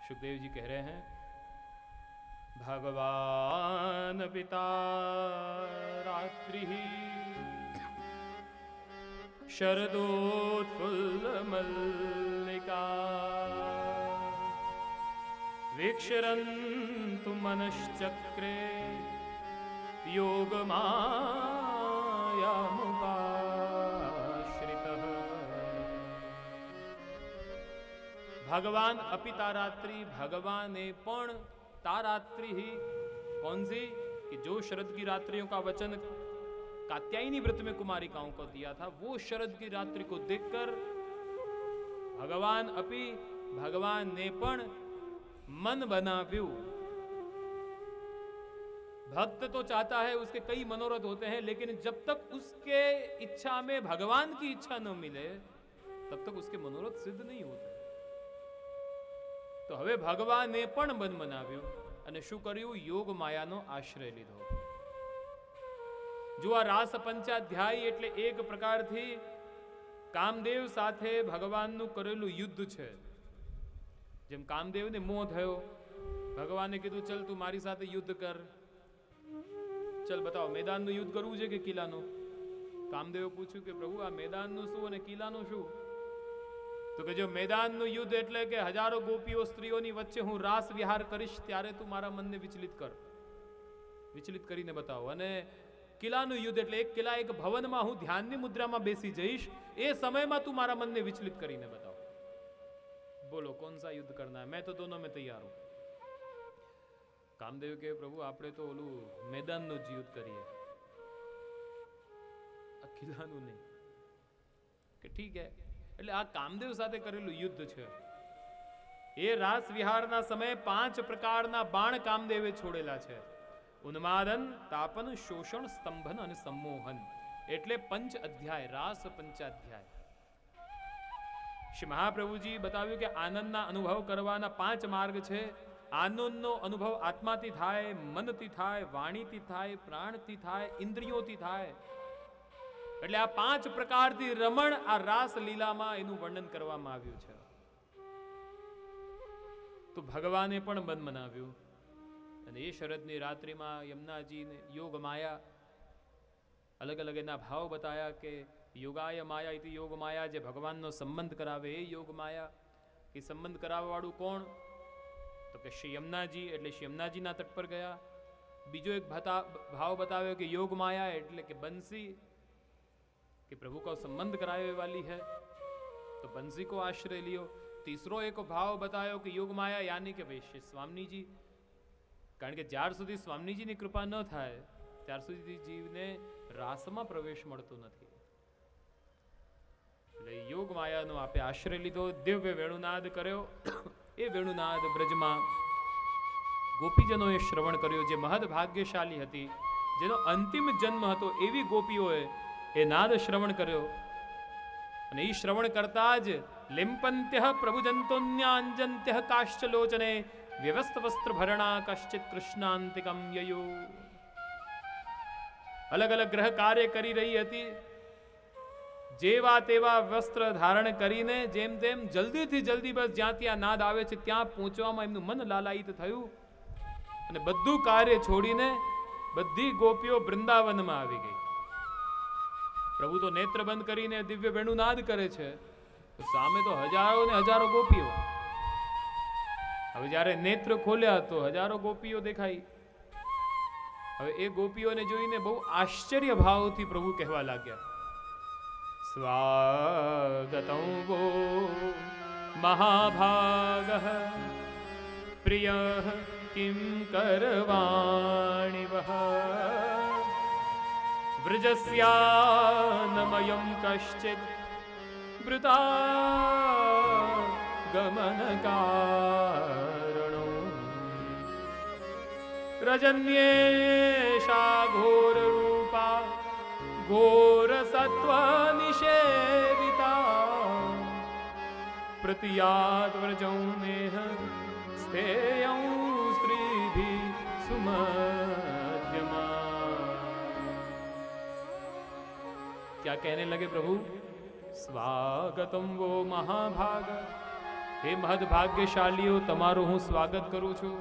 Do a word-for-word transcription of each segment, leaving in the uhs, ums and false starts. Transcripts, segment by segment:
सुखदेव जी कह रहे हैं, भगवान पिता रात्रि शरदोत्फुल्ल मल्लिका वीक्षरन्तु मनश्चक्रे योगमायामुपाश्रितः। भगवान अपि तारात्रि, भगवान ने पण तारात्रि ही कौन सी कि जो शरद की रात्रियों का वचन कात्यायनी व्रत में कुमारिकाओं को दिया था, वो शरद की रात्रि को देखकर भगवान अपि भगवान ने पण मन बनाव्यू। भक्त तो चाहता है, उसके कई मनोरथ होते हैं, लेकिन जब तक उसके इच्छा में भगवान की इच्छा न मिले तब तक उसके मनोरथ सिद्ध नहीं होते। तो हवे भगवाने पण मन बनाव्યું અને શું કર્યું? યોગ માયાનો આશ્રય લીધો। જો આ રાસ પંચાધ્યાય એટલે એક પ્રકારથી કામદેવ સાથે ભગવાનનું કરેલું યુદ્ધ છે। જેમ કામદેવને મોહ થયો, ભગવાને કીધું ચલ તું મારી સાથે યુદ્ધ કર, ચલ બતાવો મેદાનનું યુદ્ધ કરવું છે કે કિલ્લાનું? કામદેવે પૂછ્યું કે પ્રભુ આ મેદાનનું શું અને કિલ્લાનું શું? તો કે જો મેદાનનું યુદ્ધ એટલે કે હજારો ગોપીઓ સ્ત્રીઓની વચ્ચે હું રાસ વિહાર કરીશ ત્યારે તું મારા મનને વિચલિત કર, વિચલિત કરીને બતાવો। અને કિલ્લાનું યુદ્ધ એટલે એક કિલ્લા એક ભવનમાં હું ધ્યાનની મુદ્રામાં બેસી જઈશ, એ સમયમાં તું મારા મનને વિચલિત કરીને બતાવો। બોલો कौन सा युद्ध करना है? मैं तो दोनों में तैयार हूं। कामदेव के प्रभु આપણે તો ઓલું મેદાનનું જ યુદ્ધ કરીએ, આ કિલ્લાનું નહીં। કે ઠીક હે, એટલે આ કામદેવ સાથે કરેલું યુદ્ધ છે। એ રાસ વિહારના સમયે પાંચ પ્રકારના બાણ કામદેવે છોડેલા છે। ઉન્માદન, તાપન, શોષણ, સ્તંભન અને સંમોહન, એટલે પંચ અધ્યાય, રાસ પંચાધ્યાય। શ્રી મહાપ્રભુજી बताવ્યું કે આનંદના અનુભવ કરવાના પાંચ માર્ગ છે। આનંદનો અનુભવ આત્માથી થાય, મનથી થાય, વાણીથી થાય, પ્રાણથી થાય, ઇન્દ્રિયોથી થાય। એટલે આ પાંચ પ્રકારથી રમણ આ રાસ લીલામાં એનું વર્ણન કરવામાં આવ્યું છે। તો ભગવાને પણ મન મનાવ્યું અને એ શરદની રાત્રિમાં યમુનાજીને યોગ માયા, અલગ અલગ એના ભાવ બતાયા કે યોગાય માયા ઇતિ યોગ માયા, જે ભગવાનનો સંબંધ કરાવે એ યોગ માયા। એ સંબંધ કરાવવાવાળું કોણ? તો કે શ્રી યમુનાજી, એટલે શ્રી યમુનાજીના તટ પર ગયા। બીજો એક ભાવ બતાવ્યો કે યોગ માયા એટલે કે બંસી, कि प्रभु का संबंध करावे वाली है, तो बंसी को आश्रय लियो। तीसरो एक भाव बतायो कि योग माया यानी कि वैश्य स्वामी जी, कारण के ज्यार सुधी स्वामी जी की कृपा न थाय त्यार सुधी जीव ने रास में प्रवेश मळतो नथी। એટલે યોગ માયાનો આપે આશ્રય લીધો, દિવ્ય વેણુનાદ કર્યો। એ વેણુનાદ બ્રજમાં ગોપીજનોએ શ્રવણ કર્યો, જે મહદ ભાગ્યશાળી હતી, જેનો અંતિમ જન્મ હતો એવી ગોપીઓએ એ નાદ શ્રવણ કર્યો। અને એ શ્રવણ કરતા જ લિંપંત્યઃ પ્રભુજંતોન્યાંજંત્યઃ કાશ્ચલોચને વ્યવસ્થ વસ્ત્ર ભરણા કશ્ચિત કૃષ્ણાંતિકમ યયો। અલગ અલગ ગ્રહ કાર્ય કરી રહી હતી, જેવા તેવા વસ્ત્ર ધારણ કરીને જેમ તેમ જલ્દીથી જલ્દી બસ જ્યાં ત્યાં નાદ આવે છે ત્યાં પહોંચવામાં એમનું મન લાલાયિત થયું અને બધું કાર્ય છોડીને બધી ગોપીઓ વૃંદાવનમાં આવી ગઈ। प्रभु तो नेत्र बंद करीने दिव्य वेणुनाद करे छे, तो सामे तो हजारों ने हजारों गोपीओ। हवे जारे नेत्र खोल्या तो हजारों गोपीओ देखाई। हवे ए गोपीओने जोईने बहु आश्चर्य भावथी प्रभु कहेवा लाग्या, स्वागतं वो महाभागः प्रियः किं करवाणि वः व्रजस्यानमयं कश्चित् वृता गमनकारणो रजन्येषा घोररूपा घोरसत्त्वनिषेविता प्रतियात् व्रजौ नेह स्थेयौ स्त्रीभिः सुमध्यमा। क्या कहने लगे प्रभु? स्वागतम वो महाभाग, હે મહદ ભાગ્યશાલીઓ, તમારું હું સ્વાગત કરું છું.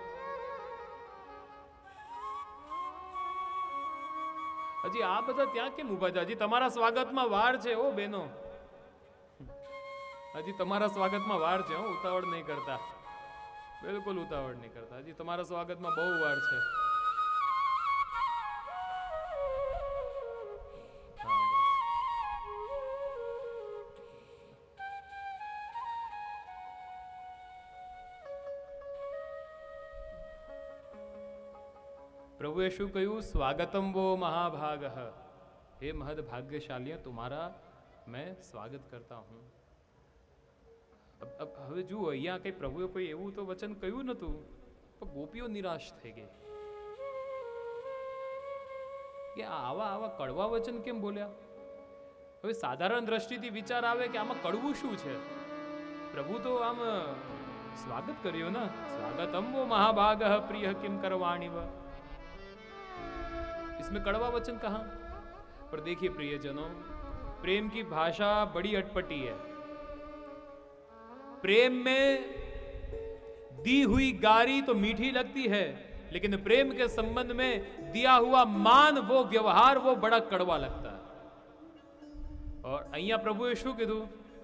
હજી આ બધા ત્યાં કેમ ઉભા છે? હજી તમારા સ્વાગતમાં વાર છે ઓ બેનો, હજી તમારા સ્વાગતમાં વાર છે. હું ઉતાવળ નહીં કરતા, બિલકુલ ઉતાવળ નહીં કરતા. હજી તમારા સ્વાગતમાં બહુ વાર છે. પ્રભુએ શું કહ્યું? સ્વાગતમ વો મહાભાગ, હે મહદ ભાગ્યશાલી, तुम्हारा मैं સ્વાગત કરતા હું. હવે જુઓ, અહીંયા કઈ પ્રભુએ કોઈ એવું તો વચન કહ્યું નતું, પણ ગોપીઓ નિરાશ થઈ ગઈ કે આવા આવા કડવા વચન કેમ બોલ્યા. હવે સાધારણ દ્રષ્ટિથી વિચાર આવે કે આમાં કડવું શું છે? પ્રભુ તો આમ સ્વાગત કર્યું ને, સ્વાગતમ વો મહાભાગ પ્રિય કિમ કરવાણી વ, इसमें कड़वा वचन कहां? पर देखिए प्रियजनों, प्रेम की भाषा बड़ी अटपटी है. प्रेम में दी हुई गारी तो मीठी लगती है, लेकिन प्रेम के संबंध में दिया हुआ मान, वो व्यवहार, वो बड़ा कड़वा लगता है. और अहिया प्रभुए શું કીધું?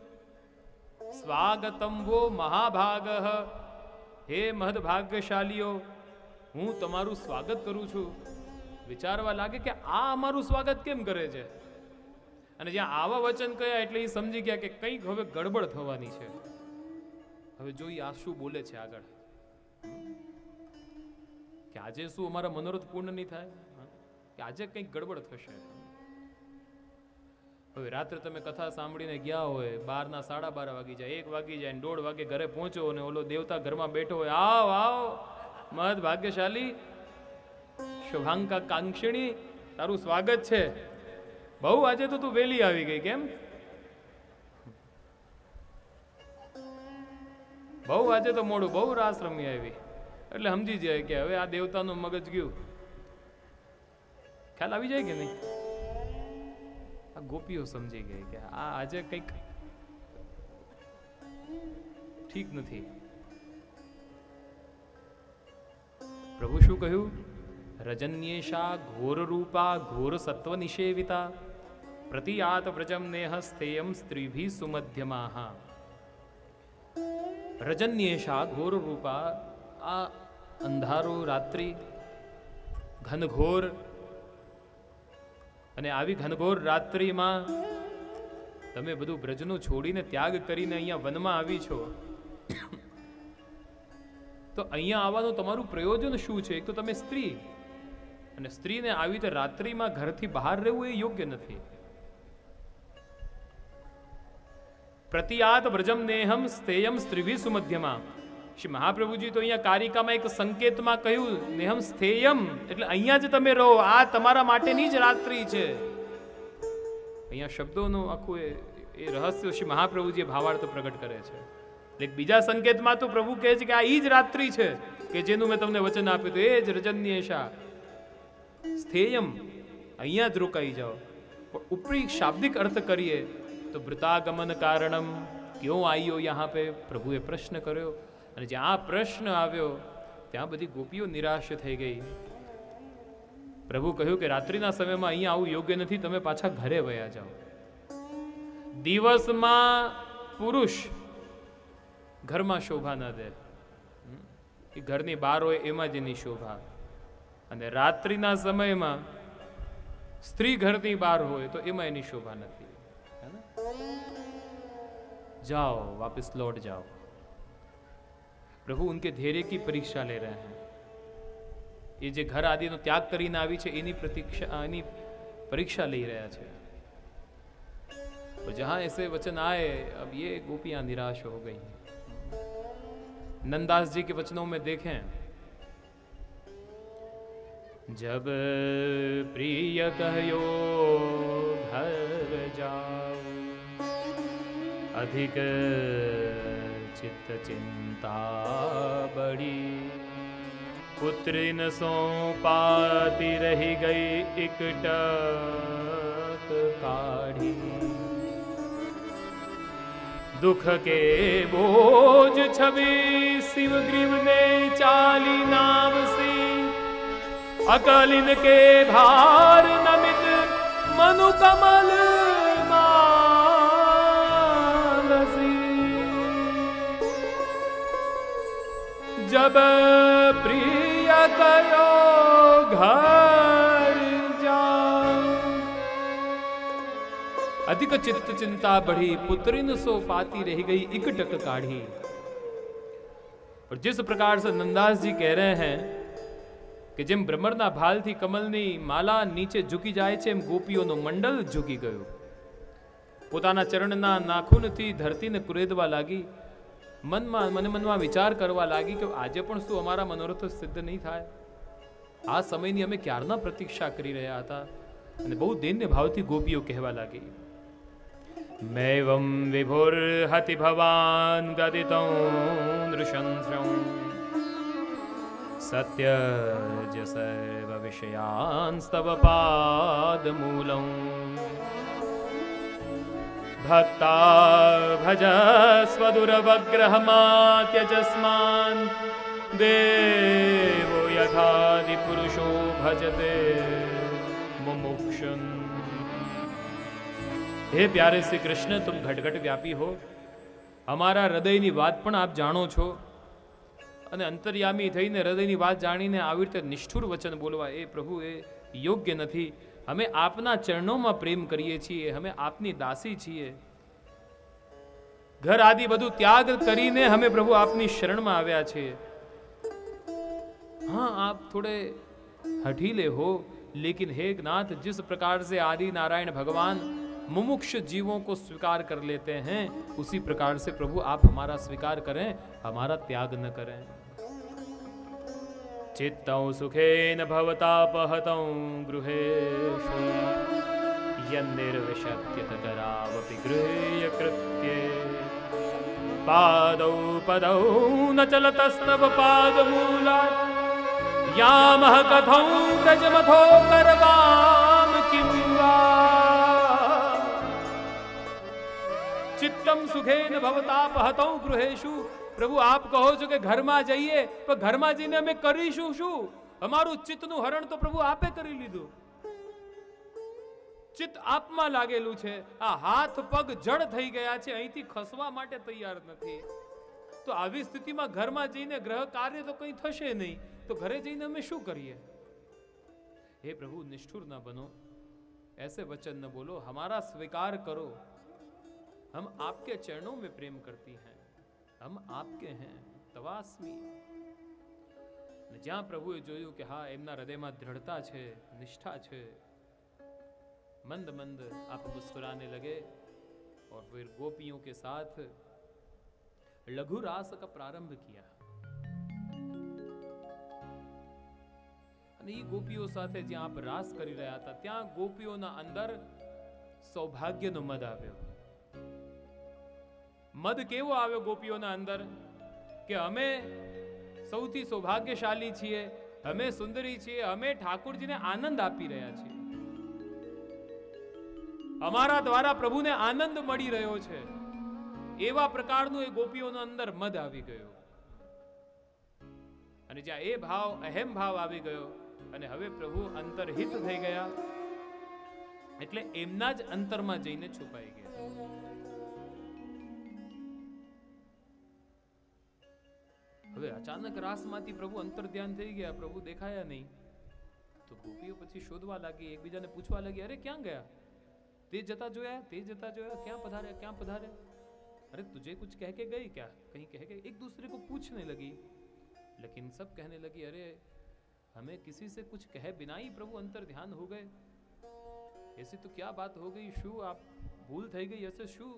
સ્વાગતમ વો મહાભાગ, હે મહદ ભાગ્યશાલીઓ, હું તમારું સ્વાગત કરું છું. વિચારવા લાગે કે આ અમારું સ્વાગત કેમ કરે છે? અને જ્યાં આવા વચન કહ્યા એટલે એ સમજી ગયા કે કંઈક હવે ગડબડ થવાની છે. હવે જોઈએ આ શું બોલે છે આગળ, કે આજે શું અમારા મનોરથ પૂર્ણ નહીં થાય, કે આજે કંઈક ગડબડ થશે. હવે રાત્રે તમે કથા સાંભળીને ગયા હોય, બારના સાડા બાર વાગી જાય, એક વાગી જાય, દોઢ વાગે ઘરે પહોંચો અને ઓલો દેવતા ઘરમાં બેઠો હોય, આવ આવ મહદ ભાગ્યશાલી, શુભાંકા કાંક્ષિણી, તારું સ્વાગત છે. બહુ આજે તો તું વેલી આવી ગઈ, કેમ? બહુ આજે તો મોડું, બહુ રાસ રમી આવી. એટલે સમજી જાય કે હવે આ દેવતાનું મગજ ગયું. ખ્યાલ આવી જાય કે નહીં? આ ગોપીઓ સમજી ગઈ કે આ આજે કંઈક ઠીક નથી. પ્રભુ શું કહ્યું? રજન્યેશા ઘોર રૂપા ઘોર સત્વ નિષેવિતા પ્રતિયાત વ્રજમ નેહ સ્થેયમ સ્ત્રીભી સુમધ્યમાહ. રજન્યેશા ઘોર રૂપા, આ અંધારો રાત્રિ ઘનઘોર, અને આવી ઘનઘોર રાત્રિમાં તમે બધું બ્રજનું છોડીને ત્યાગ કરીને અહીંયા વનમાં આવી છો, તો અહીંયા આવવાનું તમારું પ્રયોજન શું છે? એક તો તમે સ્ત્રી, અને સ્ત્રીને આવી રીતે રાત્રિમાં ઘરથી બહાર રહેવું એ યોગ્ય નથી. પ્રતિયાત વ્રજમ નેહમ સ્થેયમ સ્ત્રીભી સુમધ્યમાં. શ્રી મહાપ્રભુજી તો અહીંયા કારિકામાં એક સંકેતમાં કહ્યું, નેહમ સ્થેયમ એટલે અહીંયા જ તમે રહો, આ તમારા માટેની જ રાત્રિ છે. અહીંયા શબ્દોનું આખું એ રહસ્ય શ્રી મહાપ્રભુજી ભાવાર્થ પ્રગટ કરે છે. એક બીજા સંકેતમાં તો પ્રભુ કહે છે કે આ ઈ જ રાત્રિ છે કે જેનું મેં તમને વચન આપ્યું હતું, એ જ રજન્યેશા સ્થેયમ, અહીંયા જ રોકાઈ જાઓ. પણ ઉપરી શાબ્દિક અર્થ કરીએ તો વૃતાગમન કારણમ, ક્યો આયો યહાં પે, પ્રભુએ પ્રશ્ન કર્યો. અને જ્યાં આ પ્રશ્ન આવ્યો ત્યાં બધી ગોપીઓ નિરાશ થઈ ગઈ. પ્રભુ કહ્યું કે રાત્રિના સમયમાં અહીંયા આવું યોગ્ય નથી, તમે પાછા ઘરે વયા જાઓ. દિવસમાં પુરુષ ઘરમાં શોભા ન દે, એ ઘરની બહાર હોય એમાં જ એની શોભા. અને રાત્રિના સમયમાં સ્ત્રી ઘરની બહાર હોય તો એમાં એની શોભા નથી. જાઓ, વાપસ लौट जाओ. प्रभु उनके धैर्य की परीक्षा ले रहे हैं. ये जो घर आदि नो त्याग કરીને આવી છે એની પ્રતીક્ષા, એની परीक्षा ले रहा है. तो जहां ऐसे वचन आए, अब ये गोपियां निराश हो गई. नंददास जी के वचनों में देखें, जब प्रिय कहयो घर जाओ, अधिक चित्त चिंता बड़ी, पुत्री न सौंपाती रही गई इकटक काढ़ी. दुख के बोझ छवि शिव ग्रीव ने चाली नाम सी, अकलिन के भार नमित मनु कमल मानसी। जब प्रिय कयो घर जाऊं, अधिक चित्त चिंता बढ़ी, पुत्रिन सो पाती रह गई इकटक काढ़ी। और जिस प्रकार से नंदास जी कह रहे हैं कि જેમ ભ્રમરના ભાલથી કમલની માલા નીચે ઝૂકી જાય છે, એમ ગોપીઓનું મંડળ ઝૂકી ગયું. પોતાના ચરણના નાખૂનથી ધરતીને કુરેદવા લાગી. મનમાં મને મનમાં વિચાર કરવા લાગી કે આજે પણ શું અમારા મનોરથ સિદ્ધ નહીં થાય? આ સમયની અમે ક્યારના પ્રતીક્ષા કરી રહ્યા હતા. અને બહુ દૈન્ય ભાવથી ગોપીઓ કહેવા લાગી, મેવમ વિભુર્હતિ ભવાન ગદિતૌ નૃશંસ્રૌ सत्यज सर्व विषयांस्तव पादमूलम् भक्ता भजस्व दुरवग्रहमात्यजस्मान् देवो यथादि पुरुषो भजते मुमुक्षुन्। हे प्यारे श्री कृष्ण, तुम घट घट व्यापी हो, हमारा हृदयनी बात पण आप जाणो छो, અને અંતર્યામી થઈને હૃદયની વાત જાણીને આવી રીતે નિષ્ઠુર વચન બોલવા, એ પ્રભુ એ યોગ્ય નથી. અમે આપના ચરણોમાં પ્રેમ કરીએ છીએ, અમે આપની દાસી છીએ. ઘર આદિ બધું ત્યાગ કરીને અમે પ્રભુ આપની શરણમાં આવ્યા છીએ. हाँ, आप थोड़े हठीले हो, लेकिन हे नाथ, जिस प्रकार से आदि नारायण भगवान मुमुक्ष जीवों को स्वीकार कर लेते हैं, उसी प्रकार से प्रभु आप हमारा स्वीकार करें, हमारा त्याग न करें। चित्तौ सुखेन भवतापहतौ गृहेषु यन्निर्विशत्य ततरावपि गृह्य कृत्ये पादौ पदौ न चलतस्तव पादमूलात् यामः कथौ व्रजमथो करवाम किं वा। चित्तम सुखेन भवतापहतौ गृहेषु, प्रभु आप कहो છો કે ઘરમાં જઈએ, પણ ઘરમાં જઈને અમે કરીશું શું? અમારું ચિત્તનું હરણ તો પ્રભુ આપે કરી લીધું. ચિત્ત આપમાં લાગેલું છે, આ હાથ પગ જડ થઈ ગયા છે, અહીંથી ખસવા માટે તૈયાર નથી. તો આવી સ્થિતિમાં ઘરમાં જઈને ગ્રહ કાર્ય તો કંઈ થશે નહીં, તો ઘરે જઈને અમે શું કરીએ? हे प्रभु, निष्ठुर न बनो, ऐसे वचन न बोलो, हमारा स्वीकार करो. हम आपके चरणों में प्रेम करती हैं, हम आपके हैं, तवास्मी. જ્યાં પ્રભુએ જોયું કે હા, એમના હૃદયમાં દૃઢતા છે, નિષ્ઠા છે, મંદ મંદ आप मुस्कुराने लगे और फिर गोपियों के साथ लघु रास का प्रारंभ किया. અને એ ગોપીઓ સાથે જ્યાં આપ રાસ કરી રહ્યા હતા, ત્યાં ગોપીઓના અંદર સૌભાગ્યનો મદ આવ્યો. મદ કેવો આવ્યો ગોપીઓના અંદર કે અમે સૌથી સૌભાગ્યશાળી છીએ, અમે સુંદરી છીએ, અમે ઠાકોરજીને આનંદ આપી રહ્યા છીએ, અમારા દ્વારા પ્રભુને આનંદ મળી રહ્યો છે, એવા પ્રકારનું એ ગોપીઓના અંદર મદ આવી ગયો. અને જ્યાં એ ભાવ, અહેમ ભાવ આવી ગયો અને હવે પ્રભુ અંતરહિત થઈ ગયા, એટલે એમના જ અંતરમાં જઈને છુપાઈ ગયા. હવે અચાનક રાસમાંથી પ્રભુ અંતર ધ્યાન થઈ ગયા, પ્રભુ દેખાયા નહીં. તો ગોપીઓ પછી શોધવા લાગી, એકબીજાને પૂછવા લાગી, અરે ક્યાં ગયા? તે જતા જોયા, તે જતા જોયા, ક્યાં પધારે, ક્યાં પધારે? अरे तुझे कुछ कह के गई क्या? कहीं कह के? एक दूसरे को पूछने लगी, लेकिन सब कहने लगी, अरे हमें किसी से कुछ कहे बिना ही प्रभु अंतर ध्यान हो गए. ऐसी तो क्या बात हो गई? शू आप भूल થઈ ગઈ હશે શું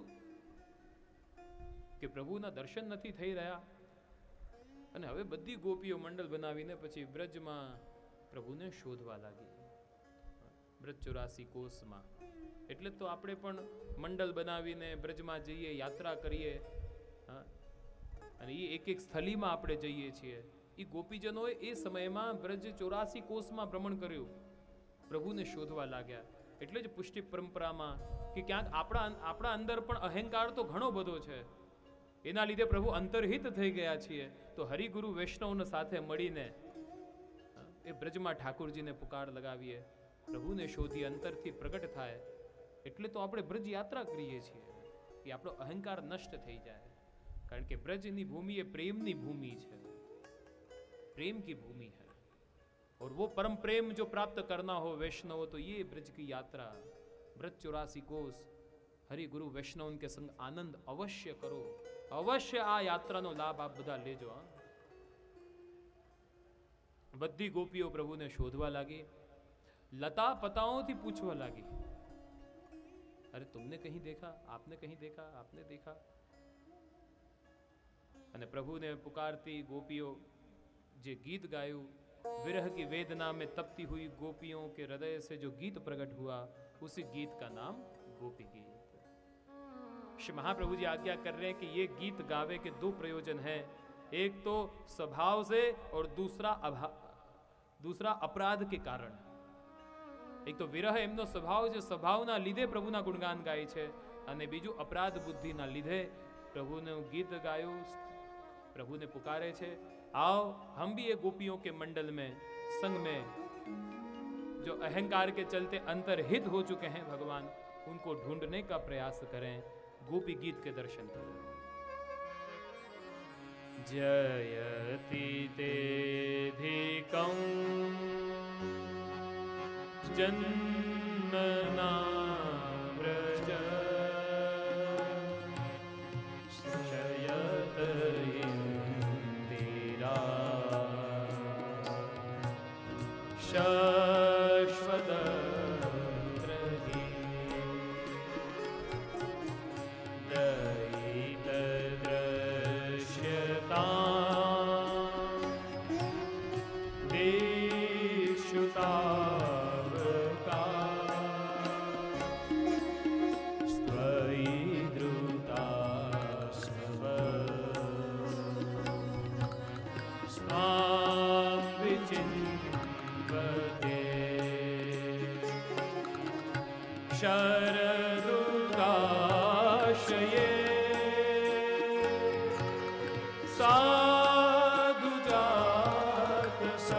કે પ્રભુના દર્શન નથી થઈ રહ્યા? અને હવે બધી ગોપીઓ મંડળ બનાવીને પછી બ્રજમાં પ્રભુને શોધવા લાગી. બ્રજ ચોરાસી કોષમાં. એટલે તો આપણે પણ મંડળ બનાવીને બ્રજમાં જઈએ, યાત્રા કરીએ, અને એ એક એક સ્થળીમાં આપણે જઈએ છીએ. એ ગોપીજનોએ એ સમયમાં બ્રજ ચોરાસી કોષમાં ભ્રમણ કર્યું, પ્રભુને શોધવા લાગ્યા. એટલે જ પુષ્ટિ પરંપરામાં કે ક્યાંક આપણા આપણા અંદર પણ અહંકાર તો ઘણો બધો છે, એના લીધે પ્રભુ અંતર્હિત થઈ ગયા છીએ. તો હરિગુરુ વૈષ્ણવને સાથે મળીને એ બ્રજમાં ઠાકોરજીને પુકાર લગાવીએ, પ્રભુને શોધી અંતરથી પ્રગટ થાય. એટલે તો આપણે બ્રજ યાત્રા કરીએ છીએ કે આપણો અહંકાર નષ્ટ થઈ જાય. કારણ કે ब्रजની भूमि ये प्रेमनी भूमि है, प्रेम की भूमि है. और वो परम प्रेम जो प्राप्त करना हो वैष्णव, तो ये ब्रज की यात्रा, ब्रज चौरासी कोस हरि गुरु वैष्णव के संग आनंद अवश्य करो. अवश्य आ यात्रा नो लाभ आप बधा लेजो. हाँ, बधी गोपीओ प्रभु ने शोधवा लगी, लता पताओं थी पूछवा लगी, अरे तुमने कहीं देखा, आपने कहीं देखा, आपने देखा. અને પ્રભુને પુકારતી ગોપીઓ જે ગીત ગાયું, विरह की वेदना में तपती हुई गोपियों के हृदय से जो गीत प्रकट हुआ, उसी गीत का नाम गोपी गीत. श्री महाप्रभु जी आज्ञा कर रहे हैं कि ये गीत गावे के दो प्रयोजन हैं. एक तो स्वभाव से और दूसरा अभा दूसरा अपराध के कारण. एक तो विरह एमनो स्वभाव जो स्वभावना લીધે પ્રભુના ગુણગાન ગાય છે, અને બીજું અપરાધ બુદ્ધિના લીધે પ્રભુનું ગીત ગાયું, प्रभु ने पुकारे छे, आओ हम भी ये गोपियों के मंडल में संग में जो अहंकार के चलते अंतर्हित हो चुके हैं भगवान, उनको ढूंढने का प्रयास करें, गोपी गीत के दर्शन करें. जयति तेधिकं जन्मना व्रज शाश्वत दयित दृश्यता देशुतावका स्वयि द्रुता स्व स्वां विचिन् शरदुदाशये साधुजात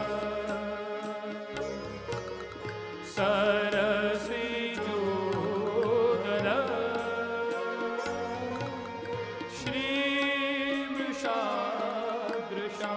सरसिजोदर श्रीमृषादृशा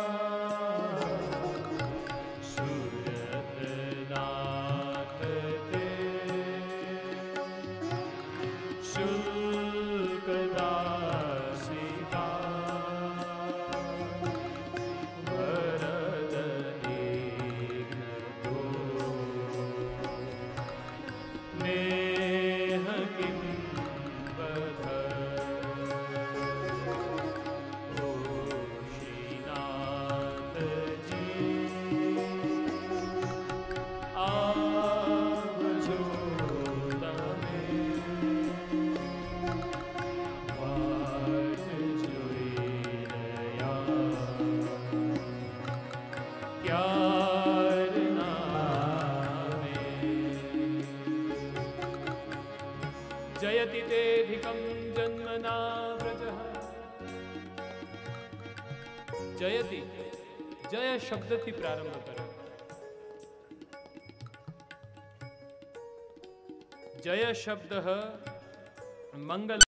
जयति तेधिकं जन्मना व्रजः. जयति, जय शब्द थी प्रारंभ करो. जय शब्द मंगल